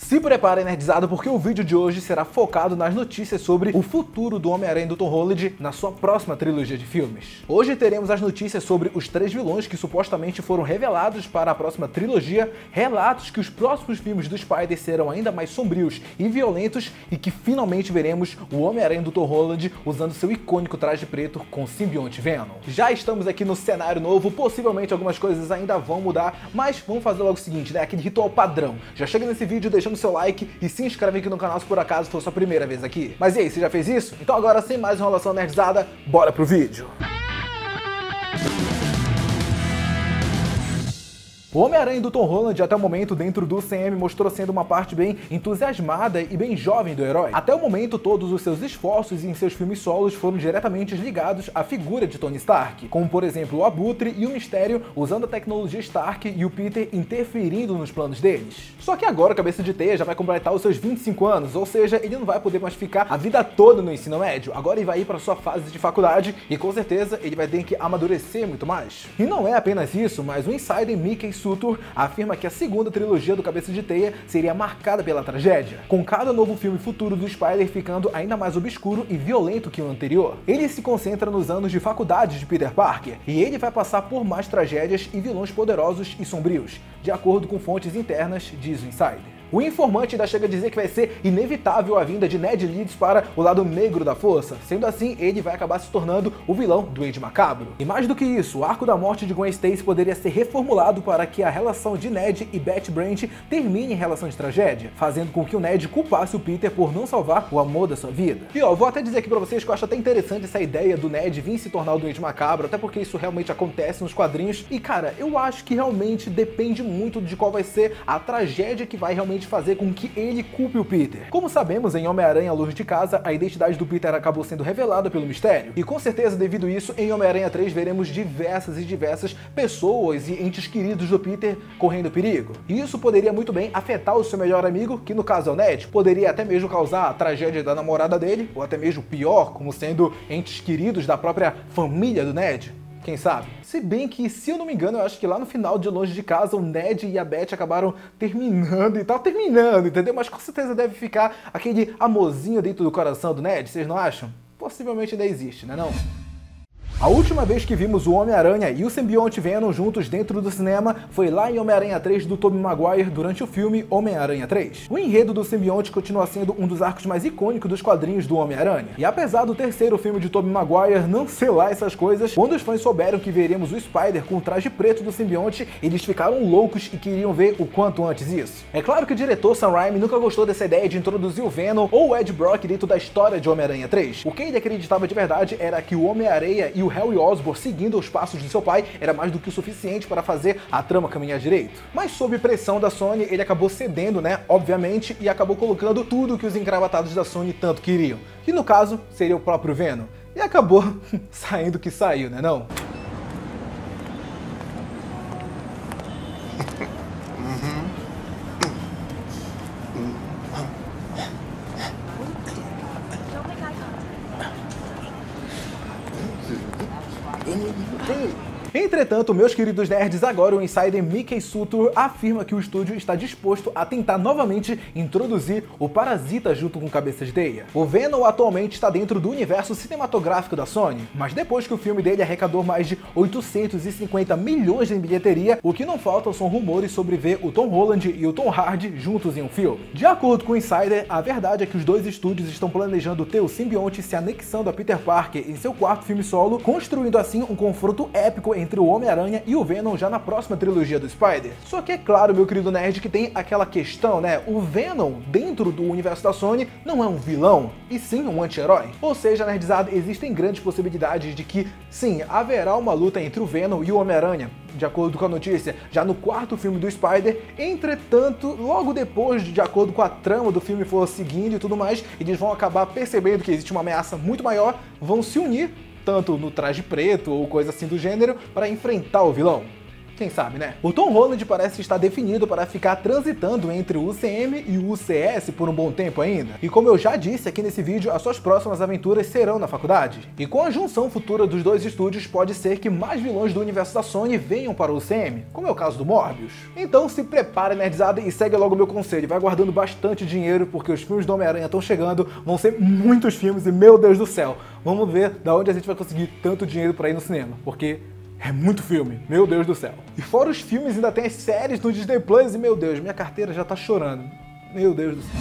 Se preparem, nerdizada, porque o vídeo de hoje será focado nas notícias sobre o futuro do Homem-Aranha do Tom Holland na sua próxima trilogia de filmes. Hoje teremos as notícias sobre os 3 vilões que supostamente foram revelados para a próxima trilogia, relatos que os próximos filmes do Spider serão ainda mais sombrios e violentos e que finalmente veremos o Homem-Aranha do Tom Holland usando seu icônico traje preto com o simbionte Venom. Já estamos aqui no cenário novo, possivelmente algumas coisas ainda vão mudar, mas vamos fazer logo o seguinte, né? Aquele ritual padrão. Já chega nesse vídeo deixando seu like e se inscreve aqui no canal se por acaso for sua primeira vez aqui. Mas e aí, você já fez isso? Então agora, sem mais enrolação nerdizada, bora pro vídeo! O Homem-Aranha do Tom Holland até o momento dentro do CM mostrou sendo uma parte bem entusiasmada e bem jovem do herói. Até o momento todos os seus esforços em seus filmes solos foram diretamente ligados à figura de Tony Stark, como por exemplo o Abutre e o Mistério usando a tecnologia Stark e o Peter interferindo nos planos deles. Só que agora o Cabeça de Teia já vai completar os seus 25 anos, ou seja, ele não vai poder mais ficar a vida toda no ensino médio, agora ele vai ir para sua fase de faculdade e com certeza ele vai ter que amadurecer muito mais. E não é apenas isso, mas o insider Mickey Sutor afirma que a segunda trilogia do Cabeça de Teia seria marcada pela tragédia, com cada novo filme futuro do Spider ficando ainda mais obscuro e violento que o anterior. Ele se concentra nos anos de faculdade de Peter Parker, e ele vai passar por mais tragédias e vilões poderosos e sombrios, de acordo com fontes internas, diz o insider. O informante ainda chega a dizer que vai ser inevitável a vinda de Ned Leeds para o lado negro da força, sendo assim ele vai acabar se tornando o vilão do Duende Macabro. E mais do que isso, o arco da morte de Gwen Stacy poderia ser reformulado para que a relação de Ned e Betty Brant termine em relação de tragédia, fazendo com que o Ned culpasse o Peter por não salvar o amor da sua vida. E ó, vou até dizer aqui pra vocês que eu acho até interessante essa ideia do Ned vir se tornar o Duende Macabro, até porque isso realmente acontece nos quadrinhos, e cara, eu acho que realmente depende muito de qual vai ser a tragédia que vai realmente fazer com que ele culpe o Peter. Como sabemos, em Homem-Aranha Longe de Casa, a identidade do Peter acabou sendo revelada pelo Mistério, e com certeza devido a isso, em Homem-Aranha 3 veremos diversas pessoas e entes queridos do Peter correndo perigo. E isso poderia muito bem afetar o seu melhor amigo, que no caso é o Ned, poderia até mesmo causar a tragédia da namorada dele, ou até mesmo pior, como sendo entes queridos da própria família do Ned. Quem sabe? Se bem que, se eu não me engano, eu acho que lá no final de Longe de Casa, o Ned e a Betty acabaram terminando e tal, entendeu? Mas com certeza deve ficar aquele amorzinho dentro do coração do Ned, vocês não acham? Possivelmente ainda existe, né não? A última vez que vimos o Homem-Aranha e o simbionte Venom juntos dentro do cinema foi lá em Homem-Aranha 3 do Tobey Maguire durante o filme Homem-Aranha 3. O enredo do simbionte continua sendo um dos arcos mais icônicos dos quadrinhos do Homem-Aranha. E apesar do terceiro filme de Tobey Maguire não ser lá essas coisas, quando os fãs souberam que veríamos o Spider com o traje preto do simbionte, eles ficaram loucos e queriam ver o quanto antes isso. É claro que o diretor Sam Raimi nunca gostou dessa ideia de introduzir o Venom ou o Ed Brock dentro da história de Homem-Aranha 3. O que ele acreditava de verdade era que o Homem-Aranha e o Harry Osborn seguindo os passos de seu pai era mais do que o suficiente para fazer a trama caminhar direito. Mas sob pressão da Sony, ele acabou cedendo, né, obviamente, e acabou colocando tudo que os engravatados da Sony tanto queriam, que no caso seria o próprio Venom. E acabou saindo que saiu, né não? Entretanto, meus queridos nerds, agora o insider Mickey Sutor afirma que o estúdio está disposto a tentar novamente introduzir o Parasita junto com Cabeça de Teia. O Venom atualmente está dentro do universo cinematográfico da Sony, mas depois que o filme dele arrecadou mais de 850 milhões em bilheteria, o que não falta são rumores sobre ver o Tom Holland e o Tom Hardy juntos em um filme. De acordo com o insider, a verdade é que os dois estúdios estão planejando ter o simbionte se anexando a Peter Parker em seu quarto filme solo, construindo assim um confronto épico entre o Homem-Aranha e o Venom já na próxima trilogia do Spider. Só que é claro, meu querido nerd, que tem aquela questão, né? O Venom, dentro do universo da Sony, não é um vilão, e sim um anti-herói. Ou seja, nerdizada, existem grandes possibilidades de que, sim, haverá uma luta entre o Venom e o Homem-Aranha, de acordo com a notícia, já no quarto filme do Spider. Entretanto, logo depois, de acordo com a trama do filme for seguindo e tudo mais, eles vão acabar percebendo que existe uma ameaça muito maior, vão se unir tanto no traje preto ou coisa assim do gênero, para enfrentar o vilão. Quem sabe, né? O Tom Holland parece estar definido para ficar transitando entre o UCM e o UCS por um bom tempo ainda. E como eu já disse aqui nesse vídeo, as suas próximas aventuras serão na faculdade. E com a junção futura dos dois estúdios, pode ser que mais vilões do universo da Sony venham para o UCM, como é o caso do Morbius. Então se prepare, nerdizada, e segue logo o meu conselho. Vai guardando bastante dinheiro, porque os filmes do Homem-Aranha estão chegando, vão ser muitos filmes e, meu Deus do céu, vamos ver da onde a gente vai conseguir tanto dinheiro para ir no cinema, porque é muito filme, meu Deus do céu. E fora os filmes, ainda tem as séries no Disney Plus e, meu Deus, minha carteira já tá chorando. Meu Deus do céu.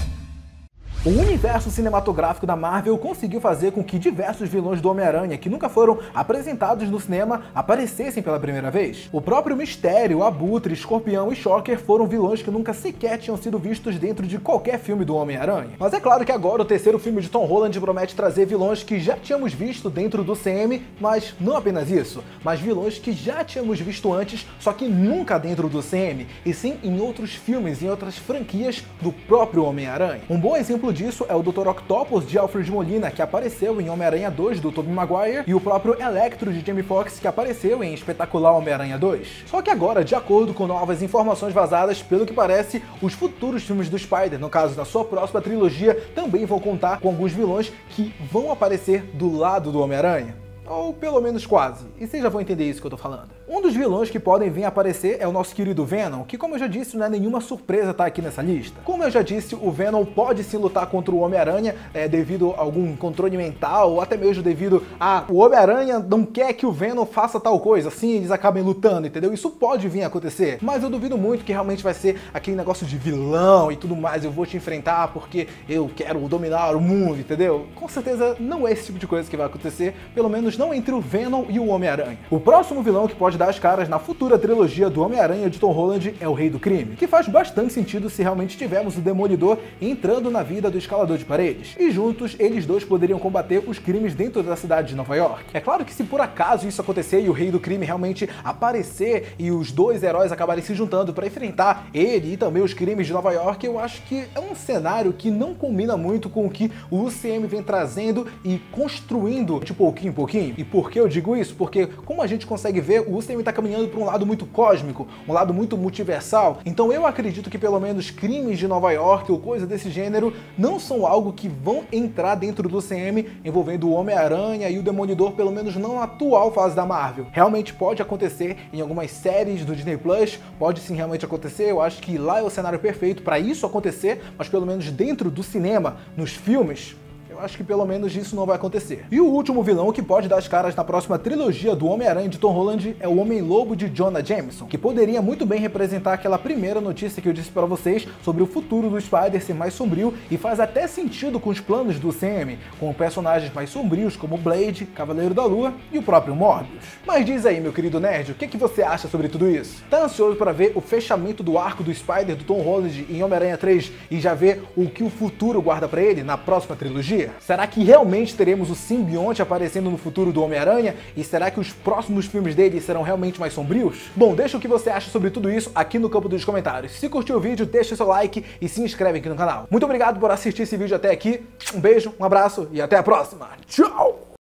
O universo cinematográfico da Marvel conseguiu fazer com que diversos vilões do Homem-Aranha que nunca foram apresentados no cinema aparecessem pela primeira vez. O próprio Mistério, Abutre, Escorpião e Shocker foram vilões que nunca sequer tinham sido vistos dentro de qualquer filme do Homem-Aranha. Mas é claro que agora o terceiro filme de Tom Holland promete trazer vilões que já tínhamos visto dentro do CM, mas não apenas isso, mas vilões que já tínhamos visto antes, só que nunca dentro do CM, e sim em outros filmes, em outras franquias do próprio Homem-Aranha. Um bom exemplo disso é o Dr. Octopus de Alfred Molina, que apareceu em Homem-Aranha 2 do Tobey Maguire, e o próprio Electro de Jamie Foxx, que apareceu em Espetacular Homem-Aranha 2. Só que agora, de acordo com novas informações vazadas, pelo que parece, os futuros filmes do Spider, no caso da sua próxima trilogia, também vão contar com alguns vilões que vão aparecer do lado do Homem-Aranha. Ou pelo menos quase. E vocês já vão entender isso que eu tô falando. Um dos vilões que podem vir aparecer é o nosso querido Venom, que, como eu já disse, não é nenhuma surpresa estar aqui nessa lista. Como eu já disse, o Venom pode sim lutar contra o Homem-Aranha devido a algum controle mental, ou até mesmo devido a o Homem-Aranha não quer que o Venom faça tal coisa, assim eles acabem lutando, entendeu? Isso pode vir a acontecer, mas eu duvido muito que realmente vai ser aquele negócio de vilão e tudo mais, eu vou te enfrentar porque eu quero dominar o mundo, entendeu? Com certeza não é esse tipo de coisa que vai acontecer, pelo menos não entre o Venom e o Homem-Aranha. O próximo vilão que pode dar as caras na futura trilogia do Homem-Aranha de Tom Holland é o Rei do Crime, que faz bastante sentido se realmente tivermos o Demolidor entrando na vida do Escalador de Paredes, e juntos eles dois poderiam combater os crimes dentro da cidade de Nova York. É claro que se por acaso isso acontecer e o Rei do Crime realmente aparecer e os dois heróis acabarem se juntando para enfrentar ele e também os crimes de Nova York, eu acho que é um cenário que não combina muito com o que o UCM vem trazendo e construindo de pouquinho em pouquinho. E por que eu digo isso? Porque, como a gente consegue ver, o UCM está caminhando para um lado muito cósmico, um lado muito multiversal. Então eu acredito que pelo menos crimes de Nova York ou coisa desse gênero não são algo que vão entrar dentro do UCM envolvendo o Homem-Aranha e o Demolidor, pelo menos não na atual fase da Marvel. Realmente pode acontecer em algumas séries do Disney Plus, pode sim realmente acontecer. Eu acho que lá é o cenário perfeito para isso acontecer, mas pelo menos dentro do cinema, nos filmes, eu acho que pelo menos isso não vai acontecer. E o último vilão que pode dar as caras na próxima trilogia do Homem-Aranha de Tom Holland é o Homem-Lobo de Jonah Jameson, que poderia muito bem representar aquela primeira notícia que eu disse para vocês sobre o futuro do Spider ser mais sombrio, e faz até sentido com os planos do CM, com personagens mais sombrios como Blade, Cavaleiro da Lua e o próprio Morbius. Mas diz aí, meu querido nerd, o que você acha sobre tudo isso? Tá ansioso para ver o fechamento do arco do Spider do Tom Holland em Homem-Aranha 3 e já ver o que o futuro guarda para ele na próxima trilogia? Será que realmente teremos o simbionte aparecendo no futuro do Homem-Aranha? E será que os próximos filmes dele serão realmente mais sombrios? Bom, deixa o que você acha sobre tudo isso aqui no campo dos comentários. Se curtiu o vídeo, deixa o seu like e se inscreve aqui no canal. Muito obrigado por assistir esse vídeo até aqui. Um beijo, um abraço e até a próxima. Tchau!